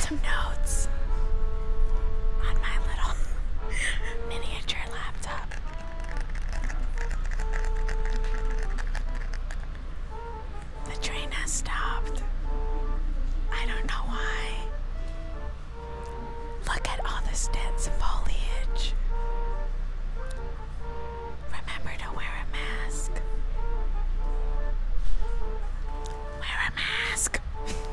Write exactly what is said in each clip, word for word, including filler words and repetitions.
some notes on my little miniature laptop. The train has stopped. I don't know why. Look at all this dense foliage. Remember to wear a mask. Wear a mask.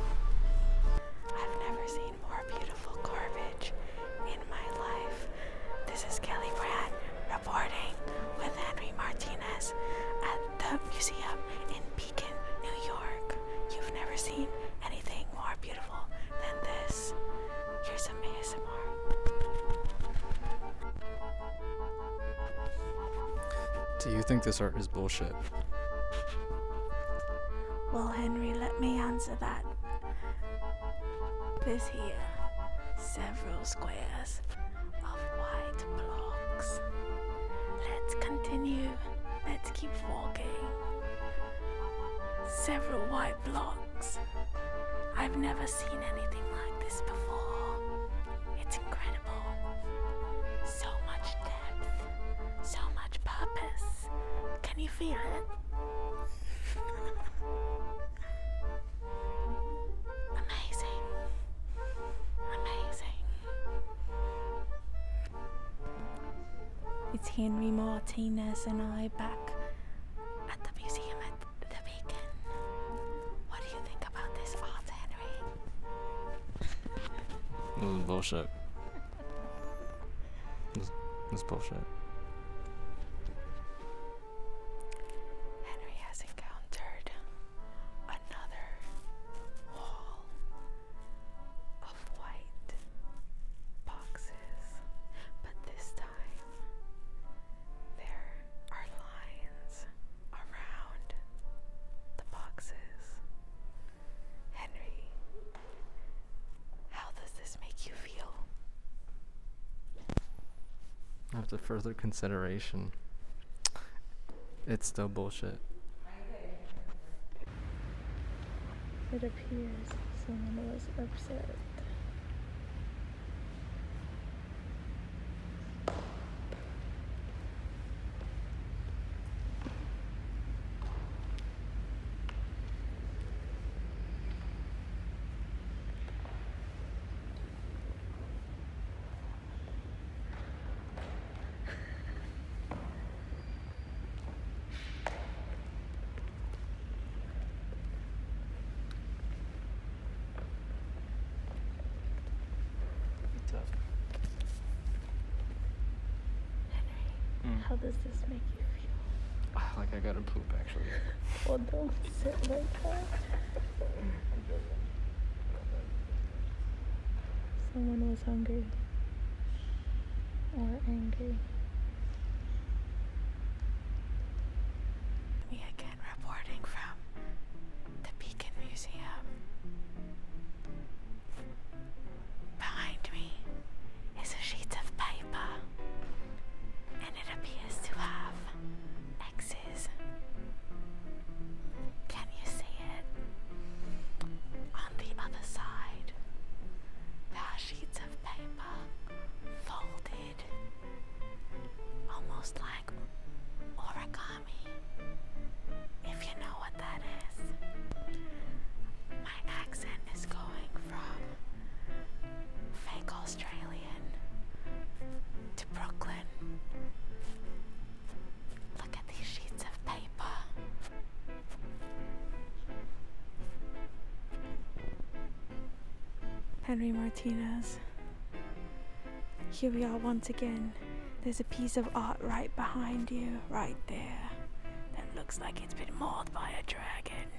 I've never seen more beautiful garbage in my life. This is Kelly Brad reporting with Henry Martinez at the museum in Beacon, New York. You've never seen anything more beautiful than this. Here's some A S M R. Do you think this art is bullshit? Well, Henry, let me answer that. This here, several squares of white blocks. Let's continue. Let's keep walking. Several white blocks. I've never seen anything like this before. It's incredible. So much depth. So much purpose. Can you feel it? Amazing. Amazing. It's Henry Martinez and I back at the museum at the Beacon. What do you think about this art, Henry? This is bullshit. This, this is bullshit. Henry has encountered another wall of white boxes, but this time there are lines around the boxes. Henry, how does this make you feel? After further consideration, it's still bullshit. It appears someone was upset. How does this make you feel? Like I gotta poop, actually. Well, don't sit like that. Someone was hungry or angry. Me again, reporting from the Beacon Museum. Behind me is a sheet of paper, and it appears to have X's. Can you see it? On the other side, there are sheets of paper folded, almost like origami, if you know what that is. My accent is going from fake Australian to Brooklyn. Look at these sheets of paper. Henry Martinez. Here we are once again. There's a piece of art right behind you, right there, that looks like it's been mauled by a dragon.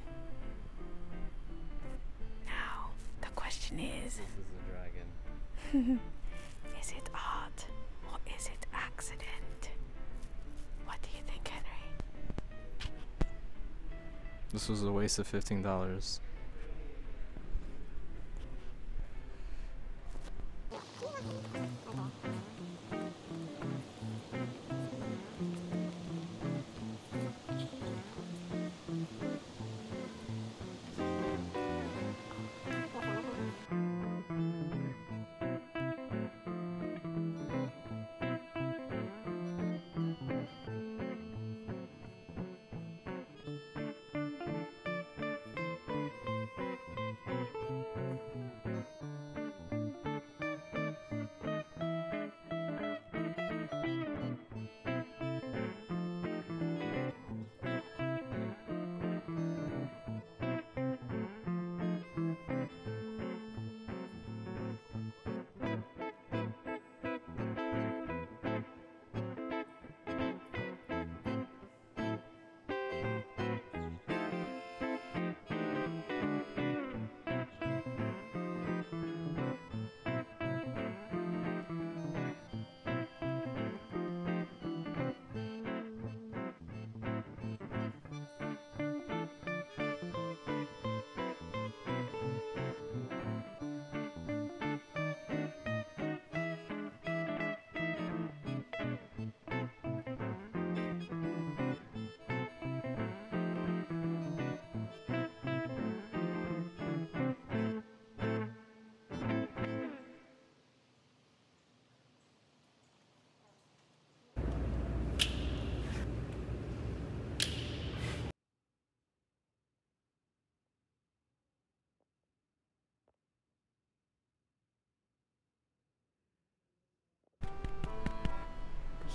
Now, the question is, This is a dragon. is it art or is it accident? What do you think, Henry? This was a waste of fifteen dollars.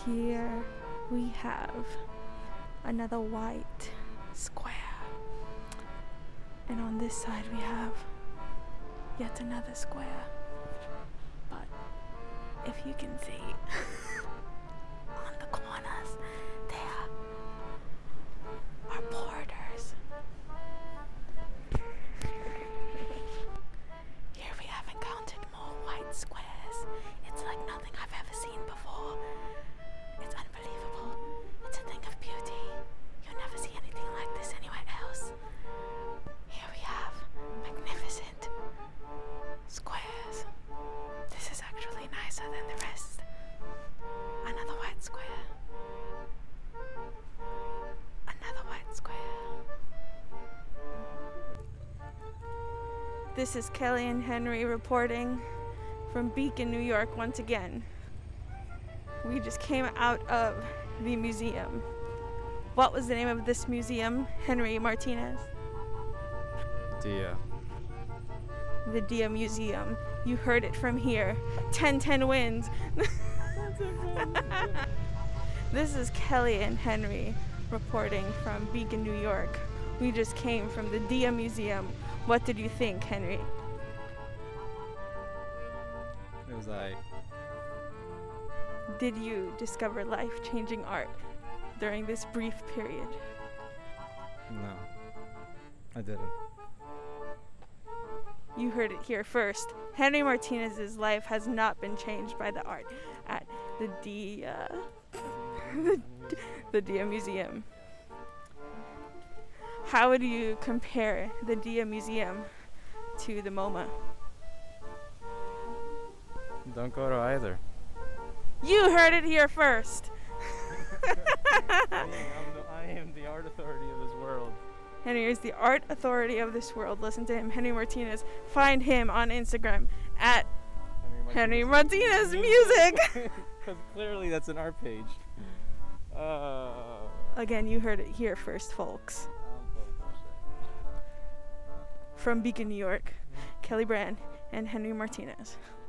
Here we have another white square. And on this side we have yet another square. But if you can see on the corners there are borders. Here we have encountered more white squares. It's like nothing I've ever seen before. It's unbelievable. It's a thing of beauty. You'll never see anything like this anywhere else. Here we have magnificent squares. This is actually nicer than the rest. Another white square. Another white square. This is Kelly and Henry reporting from Beacon, New York once again. We just came out of the museum. What was the name of this museum, Henry Martinez? Dia. The Dia Museum. You heard it from here. ten ten wins. This is Kelly and Henry reporting from Beacon, New York. We just came from the Dia Museum. What did you think, Henry? It was like, Did you discover life-changing art during this brief period? no, I didn't. You heard it here first. Henry Martinez's life has not been changed by the art at the Dia, the, the Dia Museum. How would you compare the Dia Museum to the MoMA? Don't go to either. You heard it here first. I, am the, I am the art authority of this world. Henry is the art authority of this world. Listen to him, Henry Martinez. Find him on Instagram at Henry Martinez Music. Because clearly that's an art page. Uh, Again, you heard it here first, folks. From Beacon, New York, Kelly Brand and Henry Martinez.